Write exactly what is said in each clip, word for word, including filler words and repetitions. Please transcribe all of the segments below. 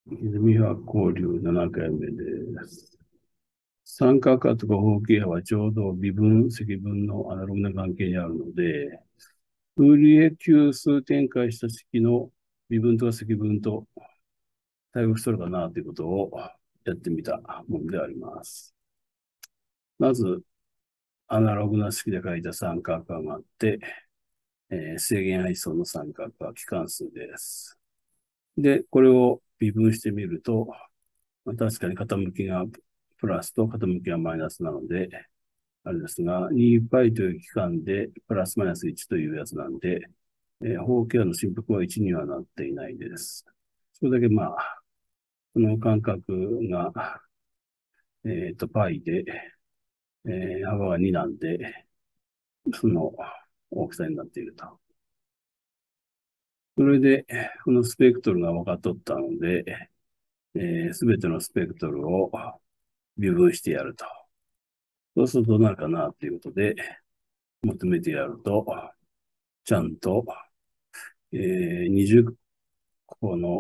泉は交流ななかいめです。三角波とか方形波はちょうど微分、積分のアナログな関係にあるので、フーリエ級数展開した式の微分とか積分と対応しとるかなということをやってみたものであります。まず、アナログな式で書いた三角波があって、えー正弦配相の三角波、期関数です。で、これを微分してみると、まあ、確かに傾きがプラスと傾きがマイナスなので、あれですが、にパイという期間でプラスマイナスいちというやつなんで、えー、方形の振幅はいちにはなっていないです。それだけまあ、この間隔が、えっと、パイで、えー、幅がになんで、その大きさになっていると。それで、このスペクトルが分かっとったので、す、えー、べ、てのスペクトルを微分してやると。そうするとどうなるかなということで、求めてやると、ちゃんと、えー、にじゅっこの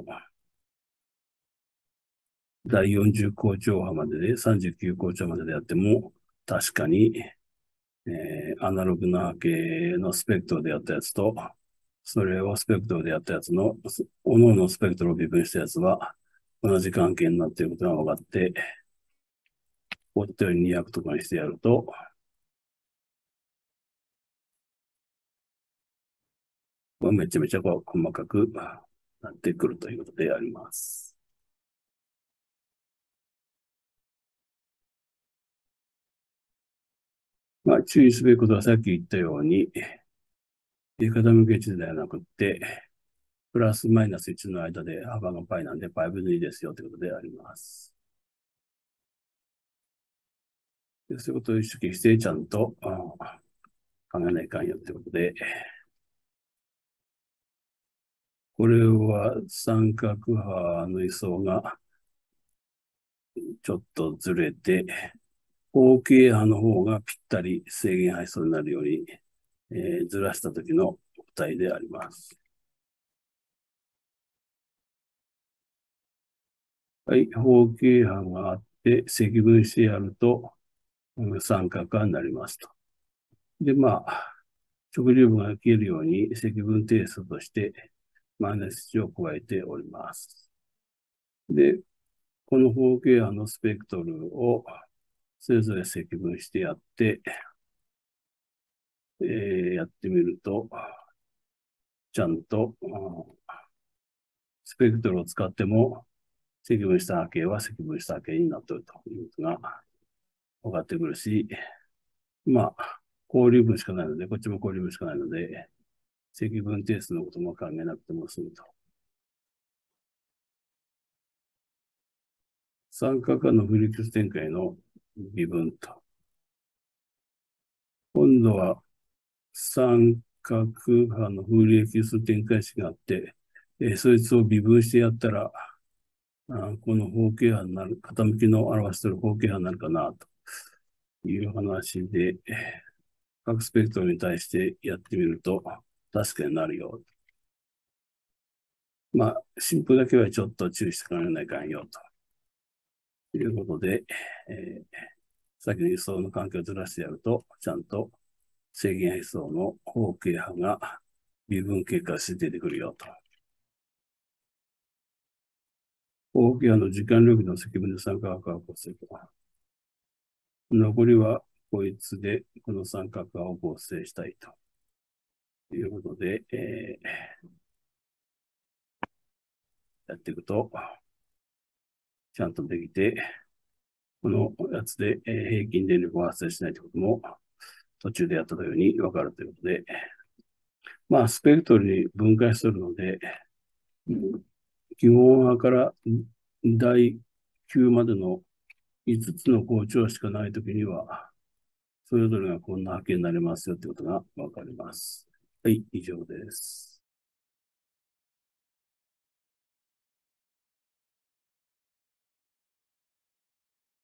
だいよんじゅう校長波までで、さんじゅうきゅう校長まででやっても、確かに、えー、アナログな波形のスペクトルでやったやつと、それをスペクトルでやったやつの、各々のスペクトルを微分したやつは、同じ関係になっていることが分かって、こういったようににひゃくとかにしてやると、めちゃめちゃこう細かくなってくるということであります。まあ、注意すべきことはさっき言ったように、傾きいちではなくて、プラスマイナスいちの間で幅が π なんで π 分のにですよということであります。でそういうことを意識してちゃんと考えないかんよということで、これは三角波の位相がちょっとずれて、方形波の方がぴったり正弦配相になるように、えー、ずらした時の答えであります。はい、方形波があって、積分してやると、三角波になりますと。で、まあ、直流分が消えるように積分定数としてマイナスいちを加えております。で、この方形波のスペクトルをそれぞれ積分してやって、えー、やってみると、ちゃんと、スペクトルを使っても積分した波形は積分した波形になっているということが分かってくるし、まあ、交流分しかないので、こっちも交流分しかないので、積分定数のことも考えなくても済むと。三角波のフリクス展開の微分と。今度は三角波のフリクス展開式があって、えー、そいつを微分してやったら、あこの方形波になる、傾きの表している方形波になるかなという話で、各スペクトルに対してやってみると、確かになるよ。まあ、進歩だけはちょっと注意して考えないかんよということで、えー、先の輸送の環境をずらしてやると、ちゃんと正弦配相の方形波が微分経過して出てくるよと。方形波の時間領域の積分で三角波を起こすと。残りはこいつでこの三角波を合成したいということで、えー、やっていくと、ちゃんとできて、このやつで平均電力を発生しないということも途中でやったようにわかるということで、まあ、スペクトルに分解するので、基本波からだいきゅうまでのいつつの校長しかないときには、それぞれがこんな波形になりますよということがわかります。はい、以上です。